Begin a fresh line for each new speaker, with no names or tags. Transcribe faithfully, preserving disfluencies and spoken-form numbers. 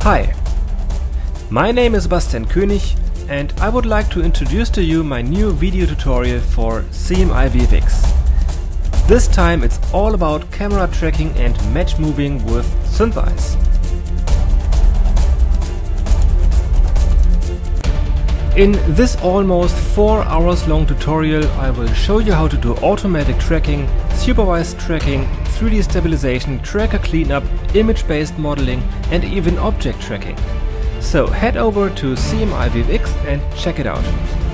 Hi, my name is Bastian König and I would like to introduce to you my new video tutorial for C M I V F X. This time it's all about camera tracking and match moving with Syntheyes. In this almost four hours long tutorial I will show you how to do automatic tracking, supervised tracking, three D stabilization, tracker cleanup, image-based modeling and even object tracking. So head over to C M I V F X and check it out.